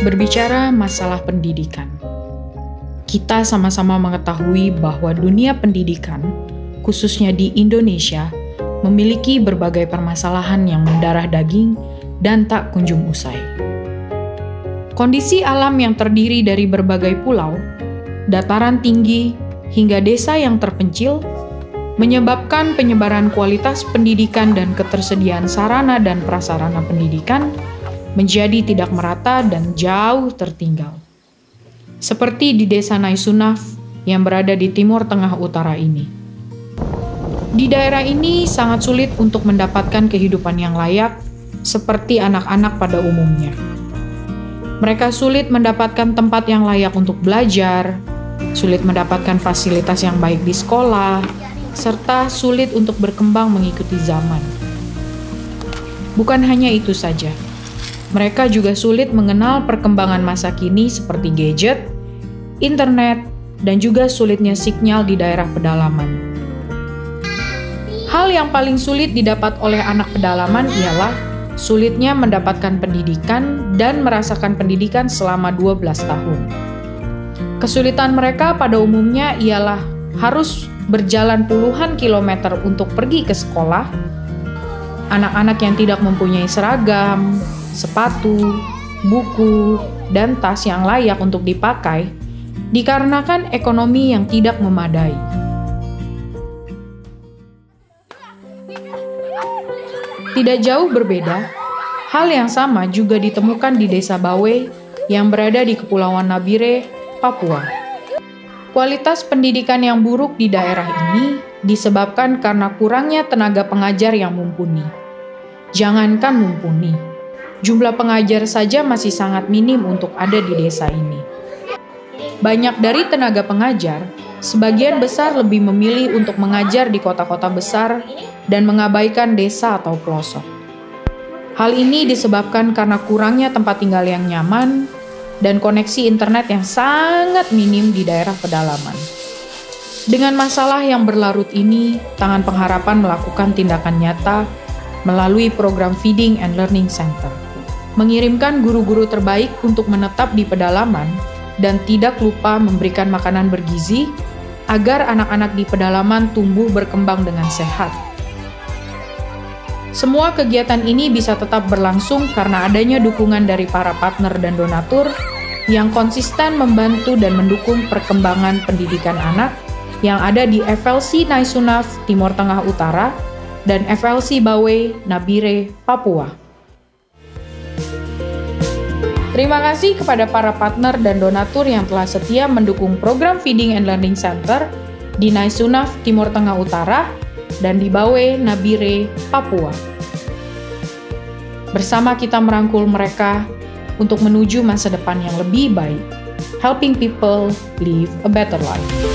Berbicara masalah pendidikan, kita sama-sama mengetahui bahwa dunia pendidikan, khususnya di Indonesia, memiliki berbagai permasalahan yang mendarah daging dan tak kunjung usai. Kondisi alam yang terdiri dari berbagai pulau, dataran tinggi, hingga desa yang terpencil, menyebabkan penyebaran kualitas pendidikan dan ketersediaan sarana dan prasarana pendidikan menjadi tidak merata dan jauh tertinggal. Seperti di desa Naisunaf yang berada di timur tengah utara ini. Di daerah ini sangat sulit untuk mendapatkan kehidupan yang layak seperti anak-anak pada umumnya. Mereka sulit mendapatkan tempat yang layak untuk belajar, sulit mendapatkan fasilitas yang baik di sekolah, serta sulit untuk berkembang mengikuti zaman. Bukan hanya itu saja, mereka juga sulit mengenal perkembangan masa kini seperti gadget, internet, dan juga sulitnya sinyal di daerah pedalaman. Hal yang paling sulit didapat oleh anak pedalaman ialah sulitnya mendapatkan pendidikan dan merasakan pendidikan selama 12 tahun. Kesulitan mereka pada umumnya ialah harus berjalan puluhan kilometer untuk pergi ke sekolah, anak-anak yang tidak mempunyai seragam, sepatu, buku, dan tas yang layak untuk dipakai dikarenakan ekonomi yang tidak memadai. Tidak jauh berbeda, hal yang sama juga ditemukan di Desa Bawe yang berada di Kepulauan Nabire, Papua. Kualitas pendidikan yang buruk di daerah ini disebabkan karena kurangnya tenaga pengajar yang mumpuni. Jangankan mumpuni, jumlah pengajar saja masih sangat minim untuk ada di desa ini. Banyak dari tenaga pengajar, sebagian besar lebih memilih untuk mengajar di kota-kota besar dan mengabaikan desa atau pelosok. Hal ini disebabkan karena kurangnya tempat tinggal yang nyaman dan koneksi internet yang sangat minim di daerah pedalaman. Dengan masalah yang berlarut ini, Tangan Pengharapan melakukan tindakan nyata melalui program Feeding and Learning Center. Mengirimkan guru-guru terbaik untuk menetap di pedalaman dan tidak lupa memberikan makanan bergizi agar anak-anak di pedalaman tumbuh berkembang dengan sehat. Semua kegiatan ini bisa tetap berlangsung karena adanya dukungan dari para partner dan donatur yang konsisten membantu dan mendukung perkembangan pendidikan anak yang ada di FLC Naisunaf, Timur Tengah Utara, dan FLC Bawe, Nabire, Papua. Terima kasih kepada para partner dan donatur yang telah setia mendukung program Feeding and Learning Center di Naisunaf, Timur Tengah Utara, dan di Bawe, Nabire, Papua. Bersama kita merangkul mereka untuk menuju masa depan yang lebih baik, helping people live a better life.